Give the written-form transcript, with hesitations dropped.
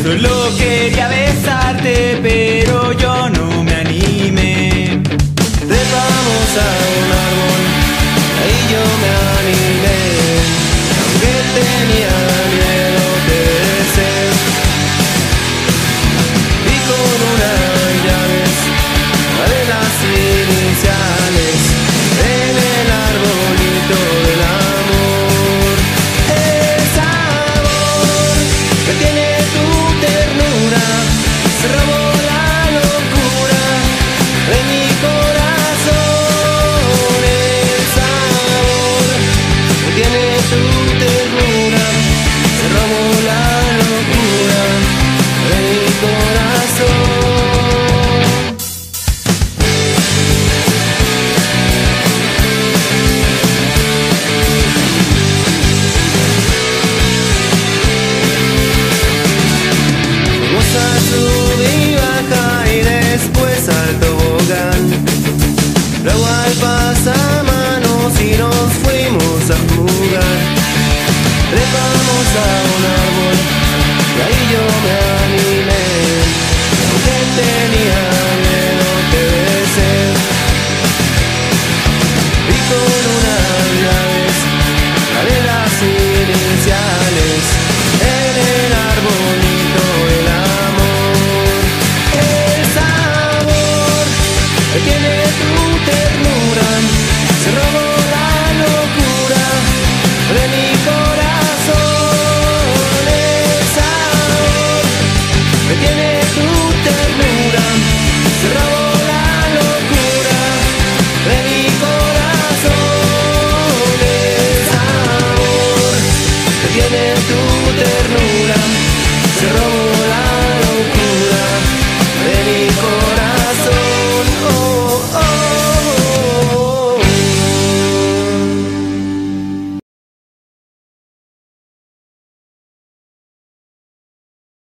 Solo quería besarte, pero yo no me animé. Trepamos a un árbol, ahí yo me animé. Aunque tenía miedo te besé. Y con unas llaves de las iniciales en el arbolito del amor. El sabor que tiene tu ternura se robó la locura de mi corazón. El sabor que tiene tu ternura se robó la locura de mi corazón. Fuimos a su